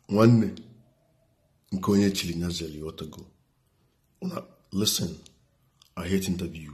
One Nkonye Chilinazeli Otago. Listen, I hate interviews.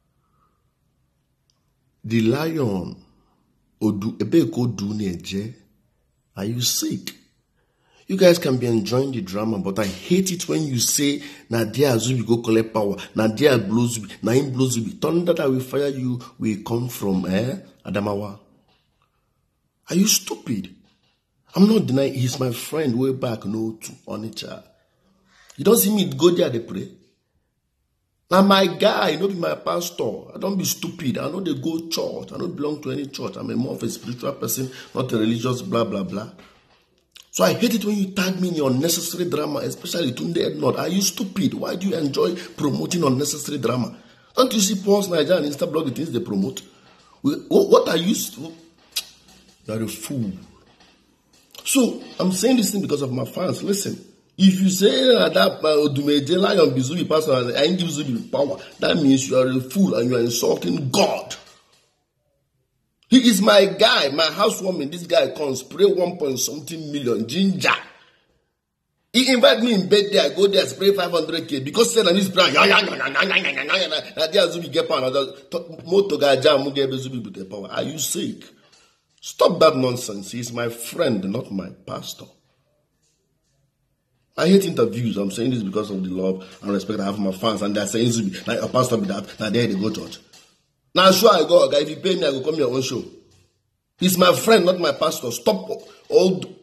The lion Odu Ebeko Duneje. Are you sick? You guys can be enjoying the drama, but I hate it when you say Nadia Azubi go collect power. Nadia blows Naim blows. Thunder that will fire you will come from Adamawa. Are you stupid? I'm not denying he's my friend way back no to Onitsha. You don't see me go there they pray. Now my guy, not be my pastor. I don't be stupid. I know they go church. I don't belong to any church. I'm a more of a spiritual person, not a religious blah blah blah. So I hate it when you tag me in your unnecessary drama, especially Tunde Ednord. Are you stupid? Why do you enjoy promoting unnecessary drama? Don't you see Paul's Niger and Instablog, the things they promote? What are you? You're a fool. So I'm saying this thing because of my fans. Listen, if you say that Odumeje Lion Bizubi pastor and I give Zubi power, that means you are a fool and you are insulting God. He is my guy, my housewarming. This guy comes, spray 1.something million ginger. He invite me in bed there, I go there, spray 500K because said on his brand, are you sick? Stop that nonsense. He's my friend, not my pastor. I hate interviews. I'm saying this because of the love and respect I have for my fans, and they're saying Zubi, like a pastor be that, now there they go church. Now sure I go, okay, if you pay me, I will come your own show. He's my friend, not my pastor. Stop all